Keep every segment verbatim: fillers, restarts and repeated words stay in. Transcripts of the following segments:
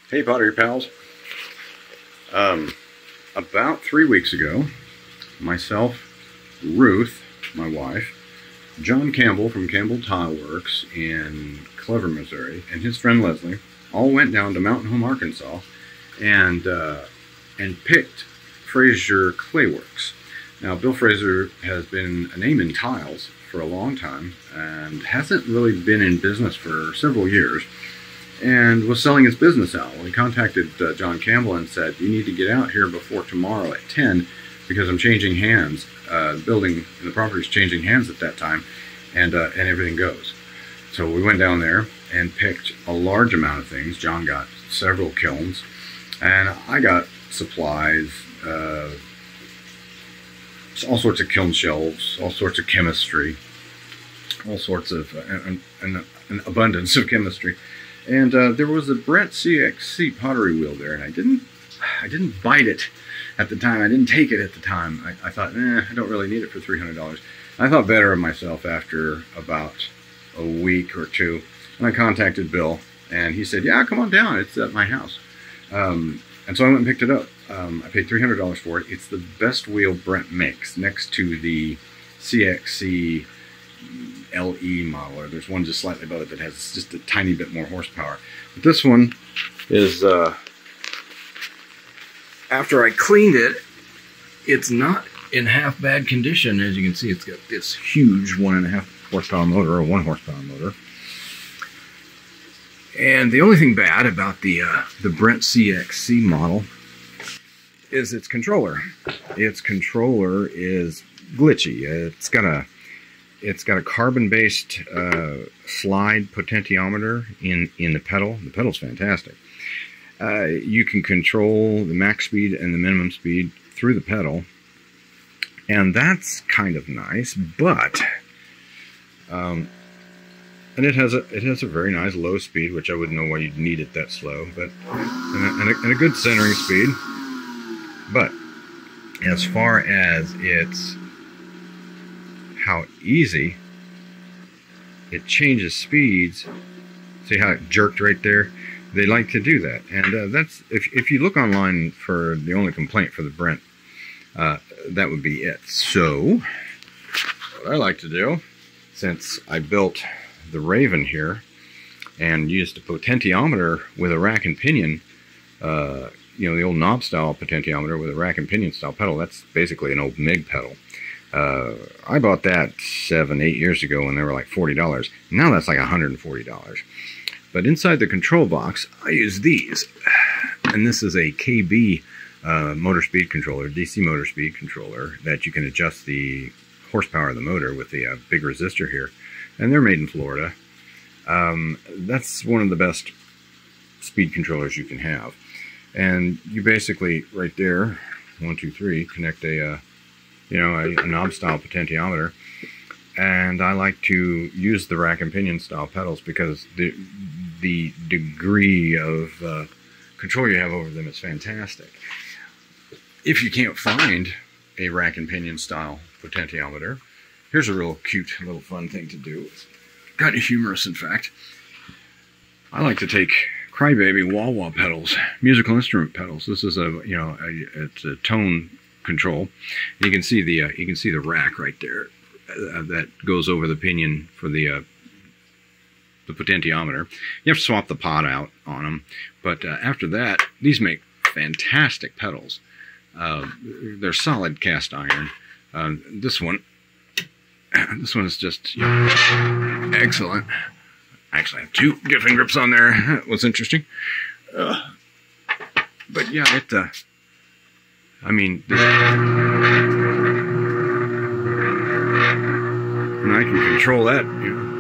Hey Pottery Pals. Um, about three weeks ago, myself, Ruth, my wife, John Campbell from Campbell Tile Works in Clever, Missouri, and his friend Leslie all went down to Mountain Home, Arkansas, and uh, and picked Fraser Clay Works. Now, Bill Fraser has been a name in tiles for a long time and hasn't really been in business for several years, and was selling his business out. Well, he contacted uh, John Campbell and said, "You need to get out here before tomorrow at ten because I'm changing hands. Uh, the building and the property is changing hands at that time, and uh, and everything goes." So we went down there and picked a large amount of things. John got several kilns, and I got supplies, uh, all sorts of kiln shelves, all sorts of chemistry, all sorts of uh, an, an, an abundance of chemistry. And uh, there was a Brent C X C pottery wheel there, and I didn't, I didn't bite it at the time. I didn't take it at the time. I, I thought, eh, I don't really need it for three hundred dollars. I thought better of myself after about a week or two, and I contacted Bill, and he said, "Yeah, come on down. It's at my house." Um, and so I went and picked it up. Um, I paid three hundred dollars for it. It's the best wheel Brent makes, next to the C X C L E model, or there's one just slightly above it that has just a tiny bit more horsepower. But this one is, uh, after I cleaned it, it's not in half bad condition. As you can see, it's got this huge one and a half horsepower motor, or one horsepower motor. And the only thing bad about the uh, the Brent C X C model is its controller. Its controller is glitchy. It's got a It's got a carbon-based uh, slide potentiometer in, in the pedal. The pedal's fantastic. Uh, you can control the max speed and the minimum speed through the pedal, and that's kind of nice. But um, and it has a it has a very nice low speed, which I wouldn't know why you'd need it that slow, but and a, and a, and a good centering speed. But as far as its how easy it changes speeds, see how it jerked right there? They like to do that, and uh, that's if, if you look online for the only complaint for the Brent, uh, that would be it. So what I like to do, since I built the Raven here and used a potentiometer with a rack and pinion, uh, you know, the old knob style potentiometer with a rack and pinion style pedal, that's basically an old M I G pedal. Uh, I bought that seven, eight years ago when they were like forty dollars. Now that's like one hundred forty dollars. But inside the control box, I use these. And this is a K B uh, motor speed controller, D C motor speed controller, that you can adjust the horsepower of the motor with the uh, big resistor here. And they're made in Florida. Um, that's one of the best speed controllers you can have. And you basically, right there, one, two, three, connect a... Uh, you know, a, a knob style potentiometer, and I like to use the rack and pinion style pedals because the the degree of uh, control you have over them is fantastic. If you can't find a rack and pinion style potentiometer, here's a real cute little fun thing to do. It's kind of humorous, in fact. I like to take crybaby wah-wah pedals, musical instrument pedals. This is a, you know, a, it's a tone control. You can see the uh, you can see the rack right there uh, that goes over the pinion for the uh, the potentiometer. You have to swap the pot out on them, but uh, after that, these make fantastic pedals. Uh, they're solid cast iron. Uh, this one, this one is just, you know, excellent. I actually have two different grips on there. That was interesting. Uh, but yeah, it. Uh, I mean, and I can control that, you know.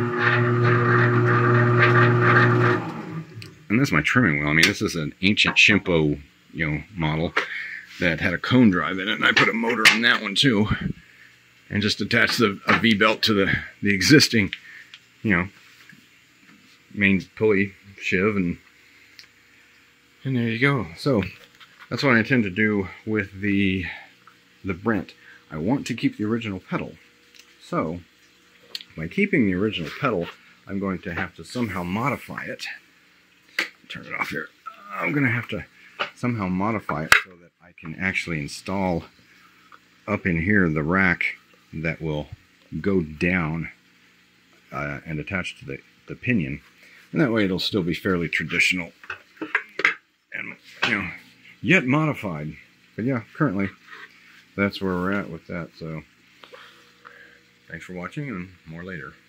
And that's my trimming wheel. I mean, this is an ancient Shimpo, you know, model that had a cone drive in it, and I put a motor in that one too, and just attached the, a V-belt to the the existing, you know, main pulley sheave, and and there you go. So that's what I intend to do with the the Brent. I want to keep the original pedal. So, by keeping the original pedal, I'm going to have to somehow modify it. Turn it off here. I'm gonna have to somehow modify it so that I can actually install up in here the rack that will go down uh, and attach to the, the pinion, and that way it'll still be fairly traditional and, you know, yet modified. But yeah, currently that's where we're at with that. So thanks for watching, and more later.